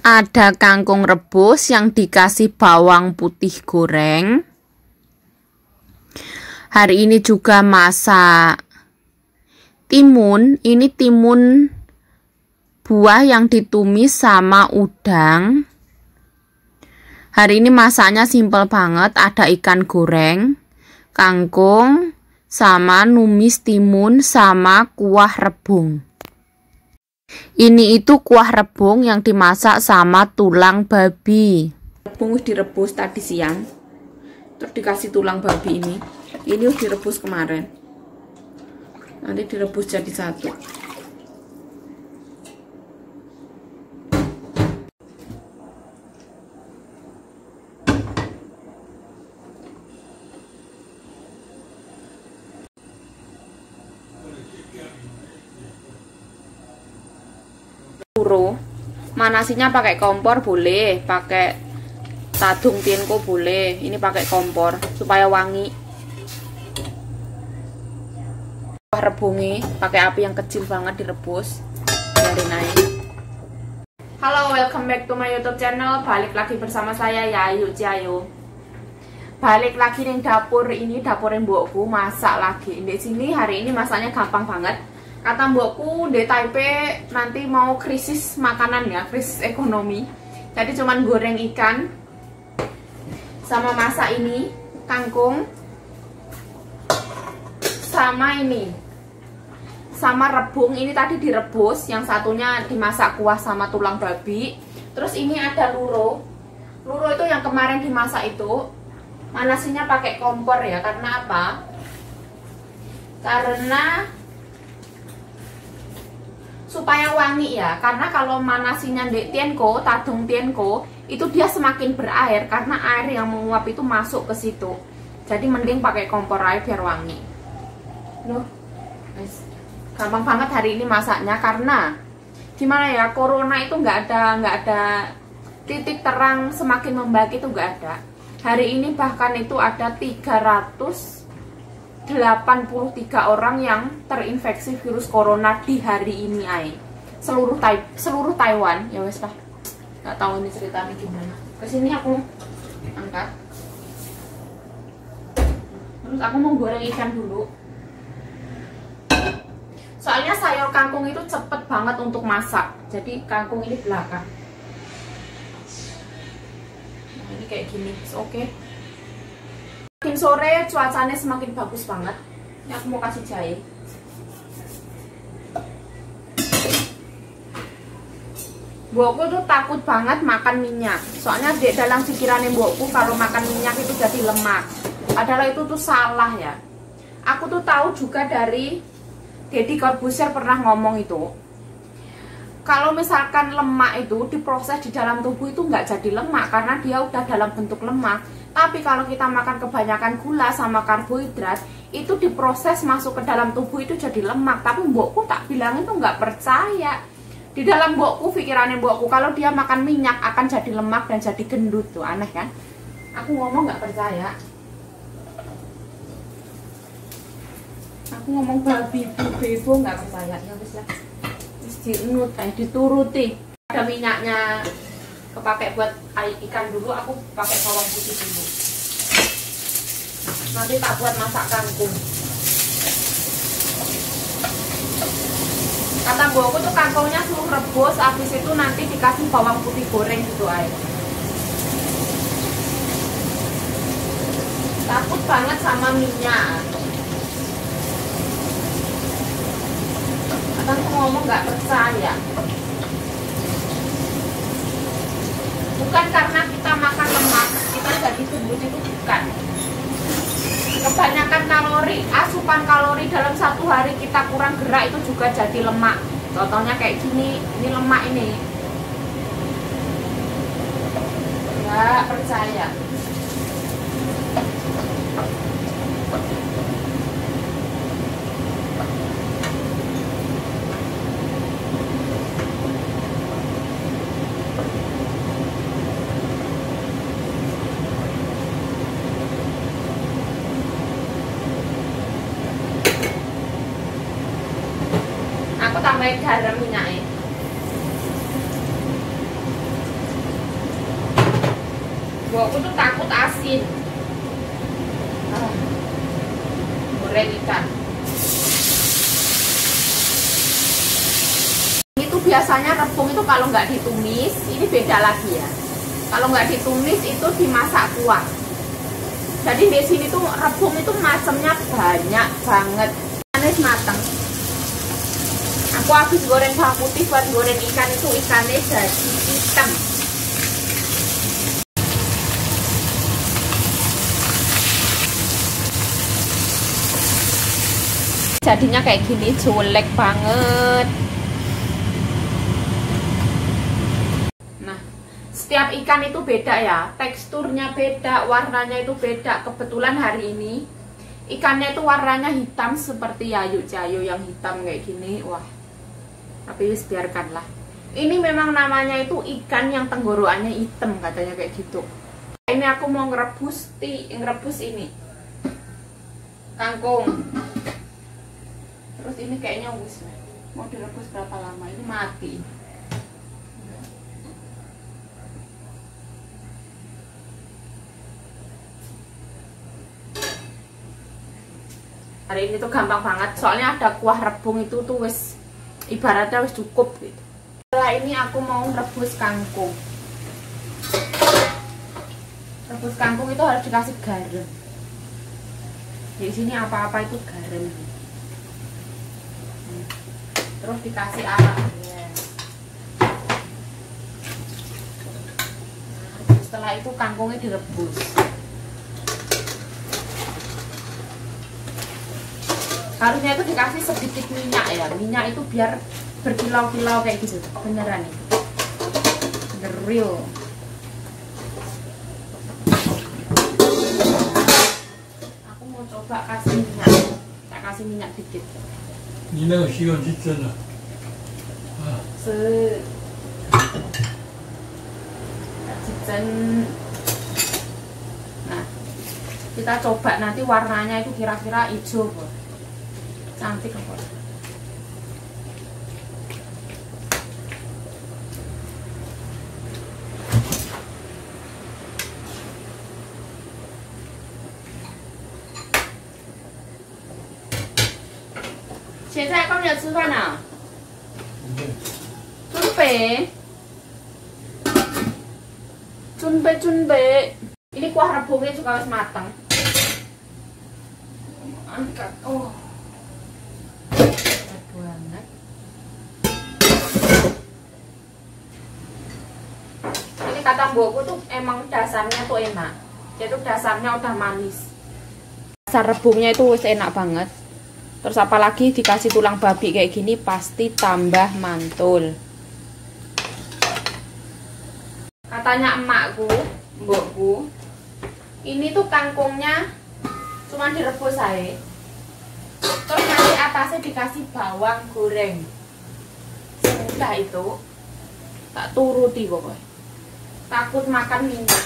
Ada kangkung rebus yang dikasih bawang putih goreng. Hari ini juga masak timun. Ini timun buah yang ditumis sama udang. Hari ini masaknya simpel banget. Ada ikan goreng, kangkung, sama numis timun, sama kuah rebung. Ini itu kuah rebung yang dimasak sama tulang babi. Rebung direbus tadi siang, terus dikasih tulang babi ini. Ini direbus kemarin. Nanti direbus jadi satu. Manasinya pakai kompor boleh, pakai tadung tienko boleh. Ini pakai kompor supaya wangi. Rebungi pakai api yang kecil banget direbus, biarin naik. Halo, welcome back to my YouTube channel. Balik lagi bersama saya Yayu Ciayo. Balik lagi nih dapur ini, dapurin mbokku masak lagi. Di sini hari ini masaknya gampang banget. Kata mbokku di Taipei nanti mau krisis makanan ya, krisis ekonomi. Jadi cuman goreng ikan sama masak ini kangkung sama ini sama rebung. Ini tadi direbus, yang satunya dimasak kuah sama tulang babi. Terus ini ada luro. Luro itu yang kemarin dimasak itu. Manasinya pakai kompor ya, karena apa? Karena supaya wangi ya, karena kalau manasinya di tienko, tadung tienko, itu dia semakin berair karena air yang menguap itu masuk ke situ. Jadi mending pakai kompor aja biar wangi. Loh, gampang banget hari ini masaknya, karena gimana ya, corona itu nggak ada titik terang semakin membaik, itu nggak ada. Hari ini bahkan itu ada 383 orang yang terinfeksi virus corona di hari ini seluruh Taiwan. Ya wes lah, nggak tahu ini ceritanya gimana. Kesini aku angkat, terus aku mau goreng ikan dulu. Soalnya sayur kangkung itu cepet banget untuk masak, jadi kangkung ini belakang. Nah, ini kayak gini, oke. Makin sore cuacanya semakin bagus banget. Ini aku mau kasih jahe. Mbokku tuh takut banget makan minyak. Soalnya di dalam pikirannya mbokku kalau makan minyak itu jadi lemak. Padahal itu tuh salah ya. Aku tuh tahu juga dari Deddy Corbuzier pernah ngomong itu. Kalau misalkan lemak itu diproses di dalam tubuh itu nggak jadi lemak karena dia udah dalam bentuk lemak. Tapi kalau kita makan kebanyakan gula sama karbohidrat, itu diproses masuk ke dalam tubuh itu jadi lemak. Tapi mbokku tak bilang itu nggak percaya. Di dalam mbokku, pikirannya mbokku, kalau dia makan minyak akan jadi lemak dan jadi gendut. Tuh aneh kan? Aku ngomong nggak percaya. Aku ngomong babi bebo nggak percaya. Ya wis lah, wis dituruti. Ada minyaknya kepake buat ikan dulu, aku pakai bawang putih dulu. Nanti tak buat masak kangkung. Kata mbokku tuh kangkungnya suruh rebus, habis itu nanti dikasih bawang putih goreng gitu aja. Takut banget sama minyak. Kadang aku ngomong nggak percaya. Bukan karena kita makan lemak kita jadi gendut, itu bukan. Kebanyakan kalori, asupan kalori dalam satu hari kita kurang gerak itu juga jadi lemak. Contohnya kayak gini, ini lemak ini. Nggak percaya. Tambahin garam minyaknya. Aku tuh takut asin. Goreng ikan. Itu biasanya rebung itu kalau nggak ditumis, ini beda lagi ya. Kalau nggak ditumis itu dimasak kuah. Jadi di sini tuh rebung itu macamnya banyak banget. Manis matang. Aku habis goreng bawang putih buat goreng ikan itu ikannya jadi hitam. Jadinya kayak gini, jelek banget. Nah, setiap ikan itu beda ya, teksturnya beda, warnanya itu beda. Kebetulan hari ini ikannya itu warnanya hitam seperti Yayu Jayo yang hitam kayak gini. Wah, tapi wis biarkanlah. Ini memang namanya itu ikan yang tenggorokannya hitam katanya kayak gitu. Ini aku mau ngerebus ini kangkung. Terus ini kayaknya wis mau direbus berapa lama, ini mati. Hari ini tuh gampang banget, soalnya ada kuah rebung itu tuh wis ibaratnya wis cukup gitu. Setelah ini aku mau rebus kangkung. Rebus kangkung itu harus dikasih garam. Di sini apa-apa itu garam. Terus dikasih arak. Nah, setelah itu kangkungnya direbus. Harusnya itu dikasih sedikit minyak ya. Minyak itu biar berkilau-kilau kayak gitu. Beneran nih. The real. Aku mau coba kasih minyak. Tak kasih minyak dikit. 你那个洗碗机真的啊？ 是。Nah, kita coba nanti warnanya itu kira-kira hijau, Bu. Cantik kok. Hiện在刚才吃饭呢？准备。Ini kuah rebungnya juga harus matang. Angkat. Oh. Banget. Ini kata mbokku tuh emang dasarnya tuh enak. Jadi dasarnya udah manis. Dasar rebungnya itu wis enak banget. Terus apalagi dikasih tulang babi kayak gini pasti tambah mantul. Katanya emakku, mbokku, ini tuh kangkungnya cuma direbus aja. Terus nanti atasnya dikasih bawang goreng. Semudah itu. Tak turuti pokoknya. Takut makan minyak.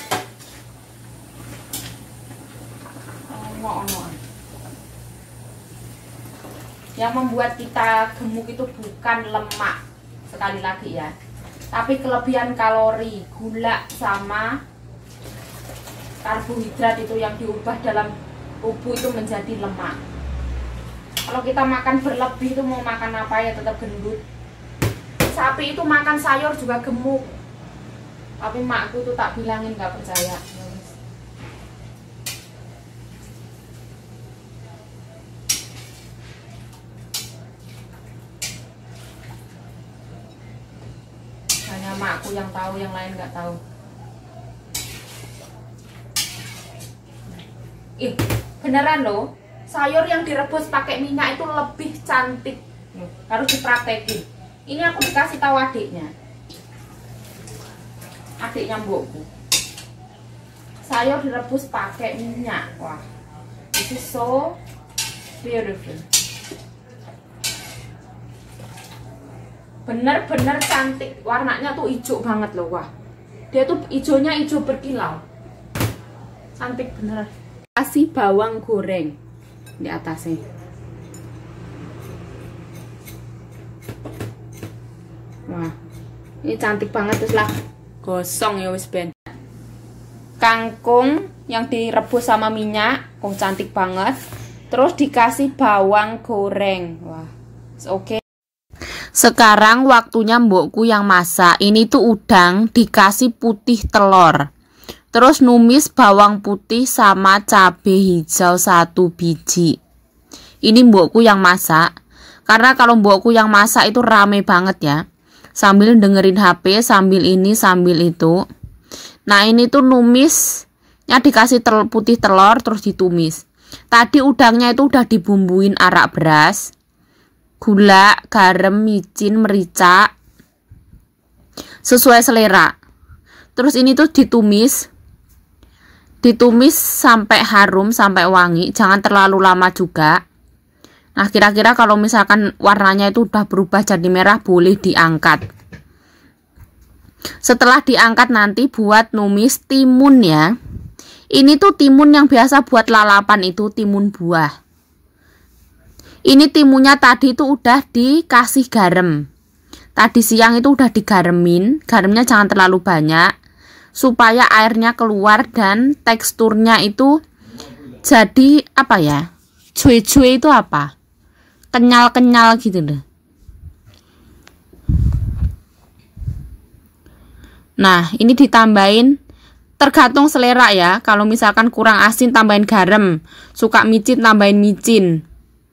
Ono-ono. Yang membuat kita gemuk itu bukan lemak, sekali lagi ya, tapi kelebihan kalori, gula sama karbohidrat itu yang diubah dalam tubuh itu menjadi lemak. Kalau kita makan berlebih itu mau makan apa ya tetap gendut. Sapi itu makan sayur juga gemuk, tapi makku tuh tak bilangin nggak percaya. Hanya makku yang tahu, yang lain nggak tahu. Beneran loh, sayur yang direbus pakai minyak itu lebih cantik. Harus dipraktekin. Ini aku dikasih tahu adiknya mbokku. Sayur direbus pakai minyak. Wah, this is so beautiful. Bener-bener cantik, warnanya tuh hijau banget loh. Wah, dia tuh hijaunya hijau berkilau, cantik bener. Kasih bawang goreng di atasnya. Wah, ini cantik banget. Terus lah gosong ya wis ben. kangkung yang direbus sama minyak. Oh, cantik banget. Terus dikasih bawang goreng. Wah, oke. Sekarang waktunya mbokku yang masak. Ini tuh udang dikasih putih telur. Terus numis bawang putih sama cabai hijau 1 biji. Ini mbokku yang masak. Karena kalau mbokku yang masak itu rame banget ya. Sambil dengerin HP, sambil ini, sambil itu. Nah, ini tuh numisnya dikasih putih telur terus ditumis. Tadi udangnya itu udah dibumbuin arak beras, gula, garam, micin, merica, sesuai selera. Terus ini tuh ditumis sampai harum, sampai wangi. Jangan terlalu lama juga. Nah, kira-kira kalau misalkan warnanya itu udah berubah jadi merah, boleh diangkat. Setelah diangkat nanti buat numis timun ya. Ini tuh timun yang biasa buat lalapan, itu timun buah. Ini timunnya tadi itu udah dikasih garam. Tadi siang itu udah digaremin. Garamnya jangan terlalu banyak supaya airnya keluar dan teksturnya itu jadi apa ya? Cuy-cuy itu apa? Kenyal-kenyal gitu loh. Nah, ini ditambahin tergantung selera ya. Kalau misalkan kurang asin tambahin garam, suka micin tambahin micin.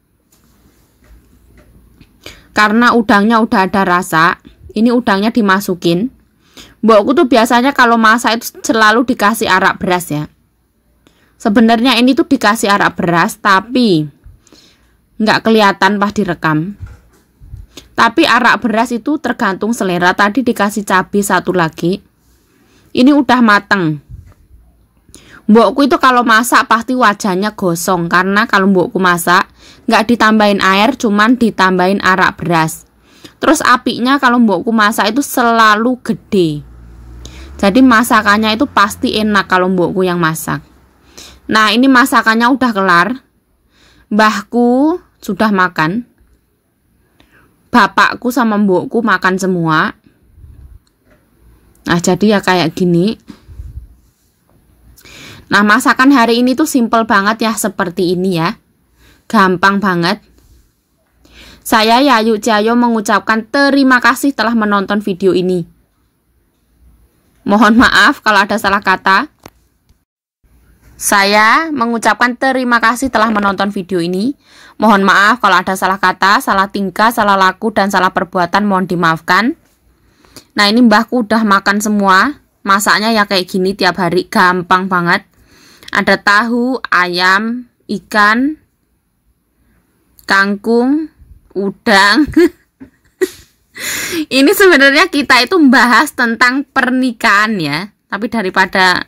Karena udangnya udah ada rasa, ini udangnya dimasukin. Mbokku tuh biasanya kalau masak itu selalu dikasih arak beras ya. Sebenarnya ini tuh dikasih arak beras tapi nggak kelihatan pas direkam. Tapi arak beras itu tergantung selera. Tadi dikasih cabai 1 lagi. Ini udah mateng. Mbokku itu kalau masak pasti wajahnya gosong. Karena kalau mbokku masak nggak ditambahin air, cuman ditambahin arak beras. Terus apinya kalau mbokku masak itu selalu gede. Jadi masakannya itu pasti enak kalau mbokku yang masak. Nah, ini masakannya udah kelar. Mbahku sudah makan. Bapakku sama mbokku makan semua. Nah, jadi ya kayak gini. Nah, masakan hari ini tuh simple banget ya, seperti ini ya. Gampang banget. Saya Yayu Cahyo mengucapkan terima kasih telah menonton video ini. Mohon maaf kalau ada salah kata. Saya mengucapkan terima kasih telah menonton video ini. Mohon maaf kalau ada salah kata, salah tingkah, salah laku, dan salah perbuatan, mohon dimaafkan. Nah, ini mbahku udah makan semua. Masaknya ya kayak gini tiap hari, gampang banget. Ada tahu, ayam, ikan, kangkung, udang. Ini sebenarnya kita itu membahas tentang pernikahan ya. Tapi daripada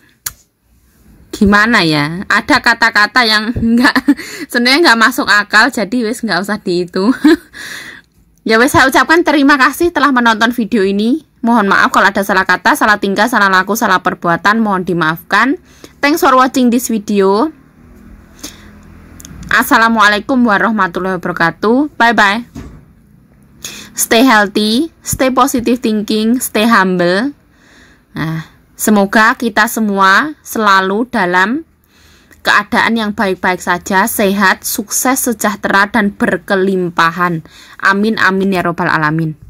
gimana ya, ada kata-kata yang sebenarnya nggak masuk akal, jadi wes nggak usah di itu. Ya wes, saya ucapkan terima kasih telah menonton video ini. Mohon maaf kalau ada salah kata, salah tingkah, salah laku, salah perbuatan, mohon dimaafkan. Thanks for watching this video. Assalamualaikum warahmatullahi wabarakatuh. Bye bye. Stay healthy, stay positive thinking, stay humble. Nah, semoga kita semua selalu dalam keadaan yang baik-baik saja, sehat, sukses, sejahtera, dan berkelimpahan. Amin, amin ya robbal alamin.